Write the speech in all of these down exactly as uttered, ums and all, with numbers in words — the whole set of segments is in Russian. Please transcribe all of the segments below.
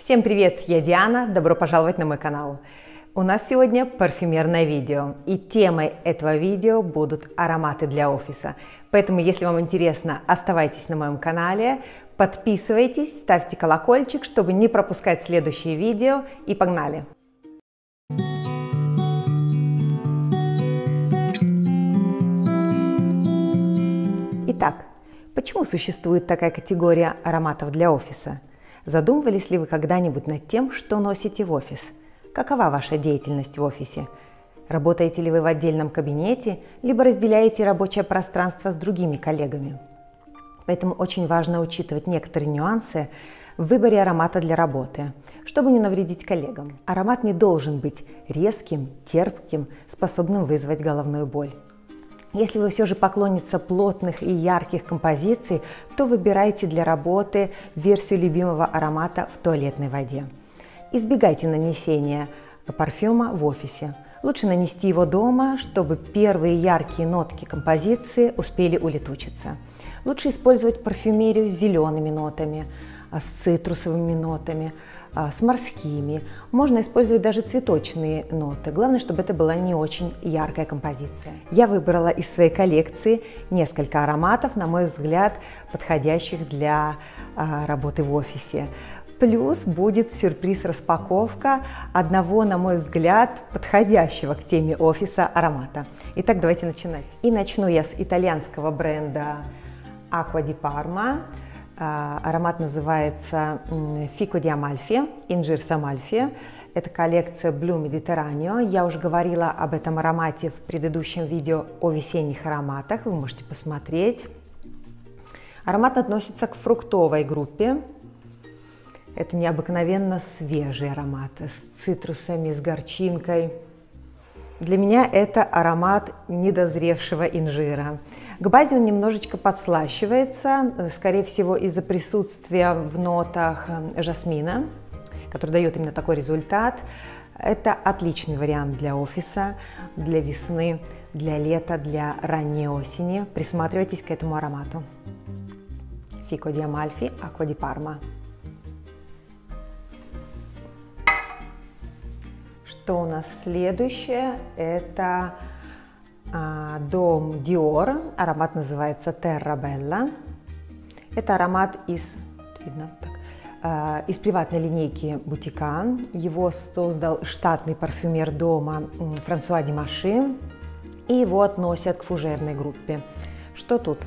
Всем привет, я Диана, добро пожаловать на мой канал. У нас сегодня парфюмерное видео, и темой этого видео будут ароматы для офиса. Поэтому, если вам интересно, оставайтесь на моем канале, подписывайтесь, ставьте колокольчик, чтобы не пропускать следующие видео, и погнали! Итак, почему существует такая категория ароматов для офиса? Задумывались ли вы когда-нибудь над тем, что носите в офис? Какова ваша деятельность в офисе? Работаете ли вы в отдельном кабинете, либо разделяете рабочее пространство с другими коллегами? Поэтому очень важно учитывать некоторые нюансы в выборе аромата для работы, чтобы не навредить коллегам. Аромат не должен быть резким, терпким, способным вызвать головную боль. Если вы все же поклонница плотных и ярких композиций, то выбирайте для работы версию любимого аромата в туалетной воде. Избегайте нанесения парфюма в офисе. Лучше нанести его дома, чтобы первые яркие нотки композиции успели улетучиться. Лучше использовать парфюмерию с зелеными нотами, с цитрусовыми нотами, с морскими. Можно использовать даже цветочные ноты. Главное, чтобы это была не очень яркая композиция. Я выбрала из своей коллекции несколько ароматов, на мой взгляд, подходящих для работы в офисе. Плюс будет сюрприз-распаковка одного, на мой взгляд, подходящего к теме офиса аромата. Итак, давайте начинать. И начну я с итальянского бренда Acqua di Parma. Аромат называется Fico di Amalfi, инжир с Амальфи. Это коллекция Blue Mediterraneo. Я уже говорила об этом аромате в предыдущем видео о весенних ароматах. Вы можете посмотреть. Аромат относится к фруктовой группе. Это необыкновенно свежий аромат с цитрусами, с горчинкой. Для меня это аромат недозревшего инжира. К базе он немножечко подслащивается, скорее всего из-за присутствия в нотах жасмина, который дает именно такой результат. Это отличный вариант для офиса, для весны, для лета, для ранней осени. Присматривайтесь к этому аромату. Fico di Amalfi, Acqua di Parma. Что у нас следующее? Это а, дом Dior. Аромат называется Terra Bella. Это аромат из, видно, так, а, из приватной линейки Бутикан. Его создал штатный парфюмер дома Франсуа Димаши. И его относят к фужерной группе. Что тут?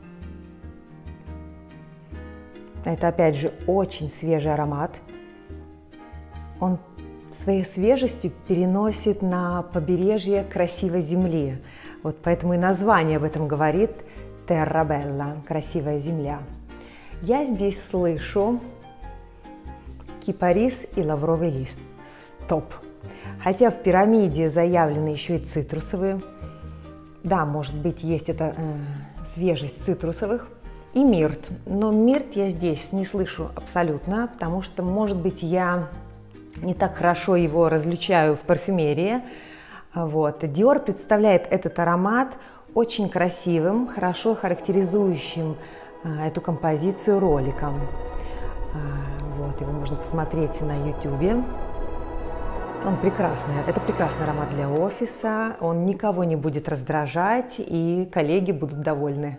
Это опять же очень свежий аромат. Он своей свежестью переносит на побережье красивой земли. Вот поэтому и название об этом говорит Terra Bella, красивая земля. Я здесь слышу кипарис и лавровый лист. Стоп! Хотя в пирамиде заявлены еще и цитрусовые. Да, может быть, есть эта э, свежесть цитрусовых. И мирт. Но мирт я здесь не слышу абсолютно, потому что, может быть, я не так хорошо его различаю в парфюмерии. Вот. Dior представляет этот аромат очень красивым, хорошо характеризующим а, эту композицию роликом. А, вот, его можно посмотреть на YouTube. Он прекрасный. Это прекрасный аромат для офиса. Он никого не будет раздражать, и коллеги будут довольны.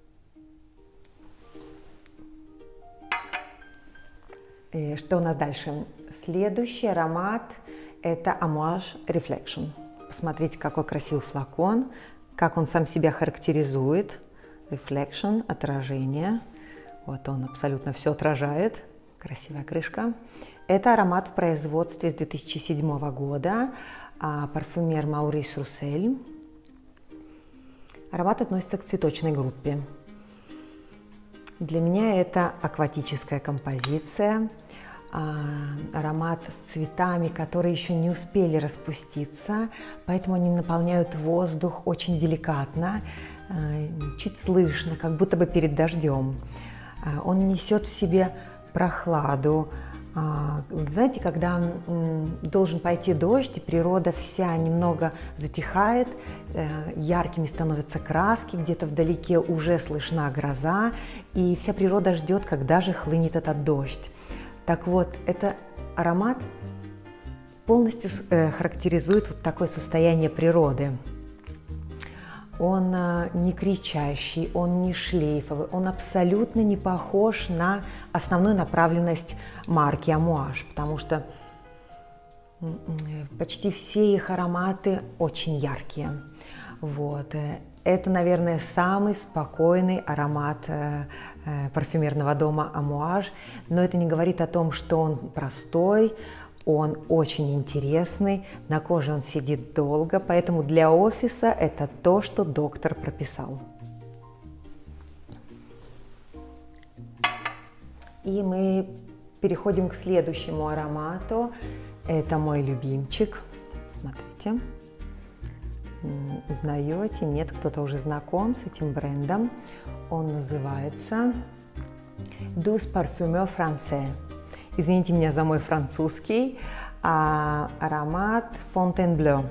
И что у нас дальше? Следующий аромат – это Amouage Reflection. Посмотрите, какой красивый флакон, как он сам себя характеризует. Reflection – отражение. Вот он абсолютно все отражает. Красивая крышка. Это аромат в производстве с две тысячи седьмого года. Парфюмер Maurice Roussel. Аромат относится к цветочной группе. Для меня это акватическая композиция. Аромат с цветами, которые еще не успели распуститься, поэтому они наполняют воздух очень деликатно, чуть слышно, как будто бы перед дождем. Он несет в себе прохладу. Знаете, когда должен пойти дождь, и природа вся немного затихает, яркими становятся краски, где-то вдалеке уже слышна гроза, и вся природа ждет, когда же хлынет этот дождь. Так вот, это аромат полностью характеризует вот такое состояние природы. Он не кричащий, он не шлейфовый, он абсолютно не похож на основную направленность марки Amouage, потому что почти все их ароматы очень яркие. Вот. Это, наверное, самый спокойный аромат парфюмерного дома Amouage, но это не говорит о том, что он простой. Он очень интересный, на коже он сидит долго, поэтому для офиса это то, что доктор прописал. И мы переходим к следующему аромату. Это мой любимчик. Смотрите. Узнаете? Нет, кто-то уже знаком с этим брендом. Он называется Douce Parfumeur Français. Извините меня за мой французский. А, аромат Fontainebleau.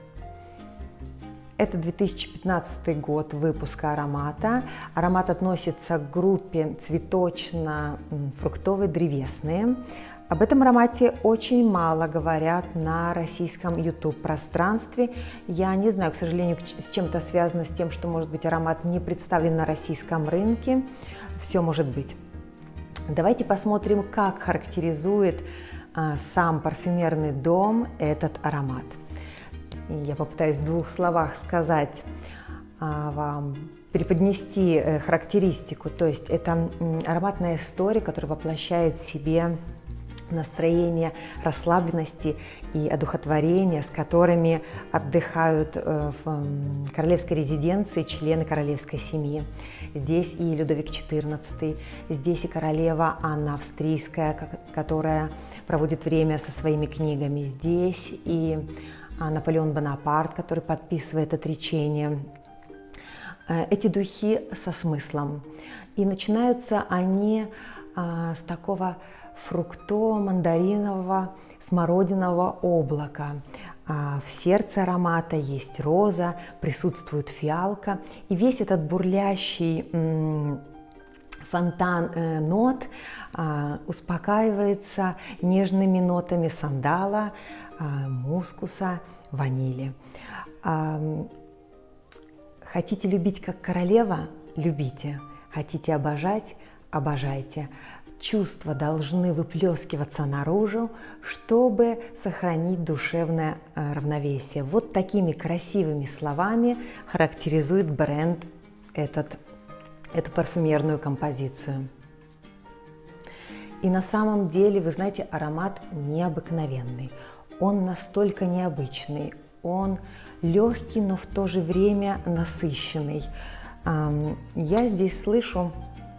Это две тысячи пятнадцатый год выпуска аромата. Аромат относится к группе цветочно-фруктовые древесные. Об этом аромате очень мало говорят на российском YouTube-пространстве. Я не знаю, к сожалению, с чем это связано с тем, что, может быть, аромат не представлен на российском рынке. Все может быть. Давайте посмотрим, как характеризует а, сам парфюмерный дом этот аромат. И я попытаюсь в двух словах сказать а, вам, преподнести э, характеристику. То есть это м, ароматная история, которая воплощает в себе настроение расслабленности и одухотворения, с которыми отдыхают в королевской резиденции члены королевской семьи. Здесь и Людовик четырнадцатый, здесь и королева Анна Австрийская, которая проводит время со своими книгами, здесь и Наполеон Бонапарт, который подписывает отречение. Эти духи со смыслом. И начинаются они с такого фрукто-мандаринового смородинового облака. В сердце аромата есть роза, присутствует фиалка, и весь этот бурлящий фонтан нот успокаивается нежными нотами сандала, мускуса, ванили. Хотите любить как королева? Любите. Хотите обожать? Обожайте. Чувства должны выплескиваться наружу, чтобы сохранить душевное равновесие. Вот такими красивыми словами характеризует бренд этот, эту парфюмерную композицию. И на самом деле, вы знаете, аромат необыкновенный. Он настолько необычный, он легкий, но в то же время насыщенный. Я здесь слышу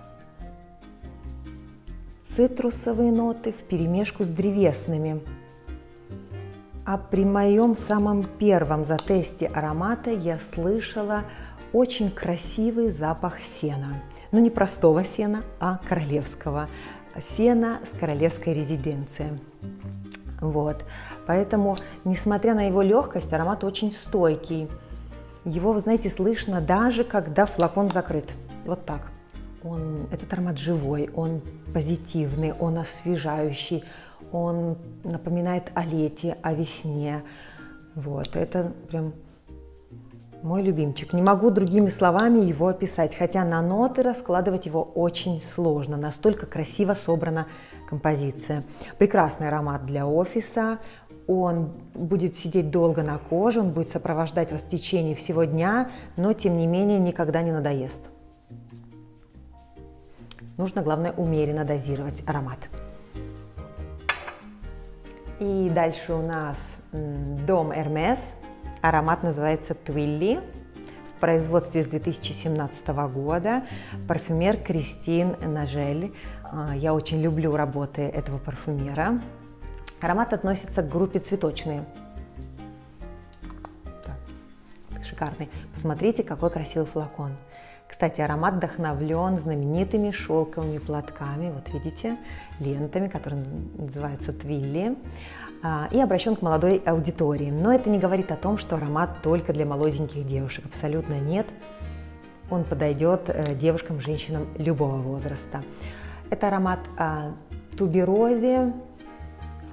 цитрусовые ноты вперемешку с древесными. А при моем самом первом затесте аромата я слышала очень красивый запах сена. Но не простого сена, а королевского. Сена с королевской резиденции. Вот. Поэтому, несмотря на его легкость, аромат очень стойкий. Его, вы знаете, слышно даже когда флакон закрыт. Вот так. Он, этот аромат живой, он позитивный, он освежающий, он напоминает о лете, о весне. Вот, это прям мой любимчик. Не могу другими словами его описать, хотя на ноты раскладывать его очень сложно, настолько красиво собрана композиция. Прекрасный аромат для офиса, он будет сидеть долго на коже, он будет сопровождать вас в течение всего дня, но тем не менее никогда не надоест. Нужно, главное, умеренно дозировать аромат. И дальше у нас дом Hermès. Аромат называется Twilly. В производстве с две тысячи семнадцатого года. Парфюмер Кристин Нажель. Я очень люблю работы этого парфюмера. Аромат относится к группе цветочные. Так, шикарный. Посмотрите, какой красивый флакон. Кстати, аромат вдохновлен знаменитыми шелковыми платками, вот видите, лентами, которые называются Twilly, и обращен к молодой аудитории. Но это не говорит о том, что аромат только для молоденьких девушек. Абсолютно нет. Он подойдет девушкам, женщинам любого возраста. Это аромат туберози,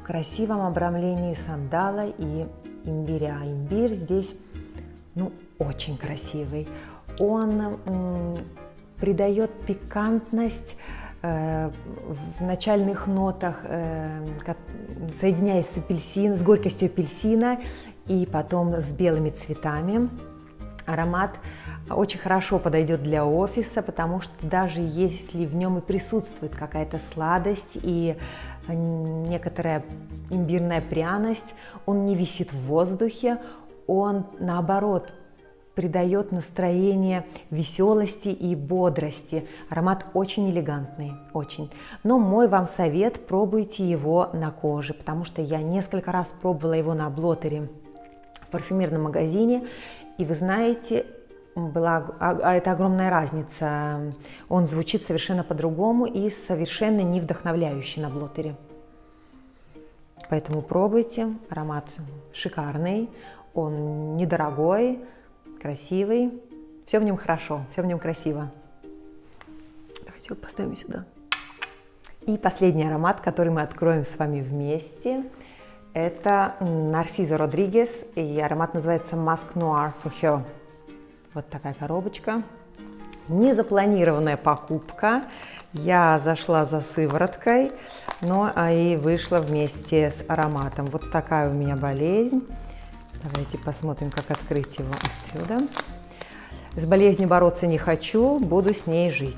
красивом обрамлении сандала и имбиря. Имбирь здесь, ну, очень красивый. Он м, придает пикантность э, в начальных нотах, э, соединяясь с апельсином, с горькостью апельсина и потом с белыми цветами. Аромат очень хорошо подойдет для офиса, потому что даже если в нем и присутствует какая-то сладость и некоторая имбирная пряность, он не висит в воздухе, он, наоборот, придает настроение веселости и бодрости. Аромат очень элегантный, очень. Но мой вам совет: пробуйте его на коже, потому что я несколько раз пробовала его на блотере в парфюмерном магазине, и вы знаете, была, а, а это огромная разница. Он звучит совершенно по-другому и совершенно не вдохновляющий на блотере. Поэтому пробуйте. Аромат шикарный, он недорогой, красивый. Все в нем хорошо, все в нем красиво. Давайте его поставим сюда. И последний аромат, который мы откроем с вами вместе, это Нарцисо Родригес, и аромат называется Musk Noir for Her. Вот такая коробочка. Незапланированная покупка. Я зашла за сывороткой, но и вышла вместе с ароматом. Вот такая у меня болезнь. Давайте посмотрим, как открыть его отсюда. С болезнью бороться не хочу, буду с ней жить.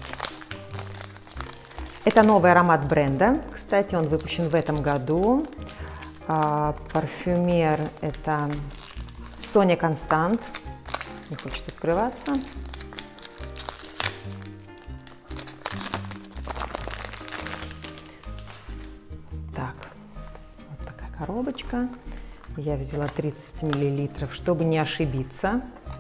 Это новый аромат бренда. Кстати, он выпущен в этом году. А, парфюмер — это Соня Констант. Не хочет открываться. Так, вот такая коробочка. Я взяла тридцать миллилитров, чтобы не ошибиться.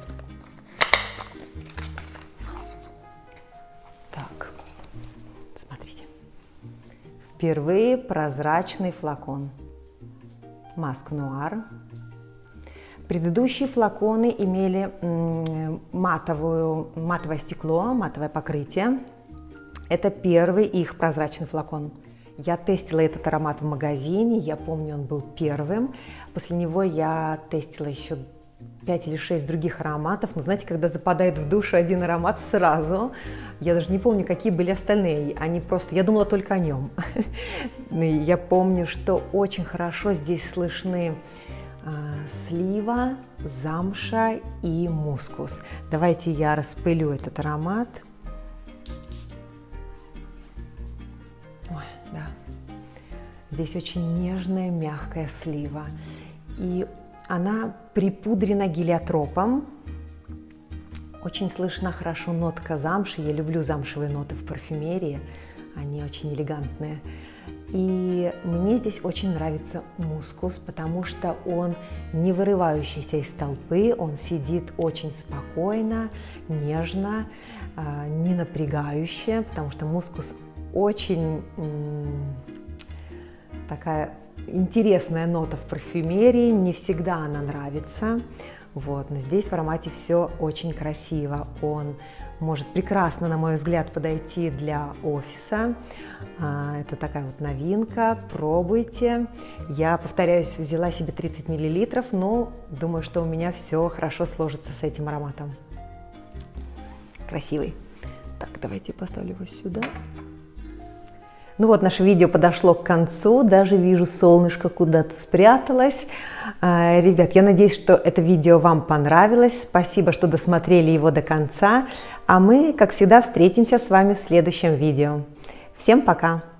Так, смотрите. Впервые прозрачный флакон. Musk Noir. Предыдущие флаконы имели матовую, матовое стекло, матовое покрытие. Это первый их прозрачный флакон. Я тестила этот аромат в магазине, я помню, он был первым. После него я тестила еще пять или шесть других ароматов. Но знаете, когда западает в душу один аромат сразу, я даже не помню, какие были остальные. Они просто, я думала только о нем. Я помню, что очень хорошо здесь слышны слива, замша и мускус. Давайте я распылю этот аромат. Ой, да. Здесь очень нежная, мягкая слива. И она припудрена гелиотропом. Очень слышна хорошо нотка замши. Я люблю замшевые ноты в парфюмерии. Они очень элегантные. И мне здесь очень нравится мускус, потому что он не вырывающийся из толпы, он сидит очень спокойно, нежно, не напрягающе, потому что мускус очень такая интересная нота в парфюмерии, не всегда она нравится. Вот, но здесь в аромате все очень красиво. Он может прекрасно, на мой взгляд, подойти для офиса. Это такая вот новинка. Пробуйте. Я, повторяюсь, взяла себе тридцать миллилитров, но думаю, что у меня все хорошо сложится с этим ароматом. Красивый. Так, давайте поставлю его сюда. Ну вот, наше видео подошло к концу, даже вижу, солнышко куда-то спряталось. Ребят, я надеюсь, что это видео вам понравилось. Спасибо, что досмотрели его до конца. А мы, как всегда, встретимся с вами в следующем видео. Всем пока!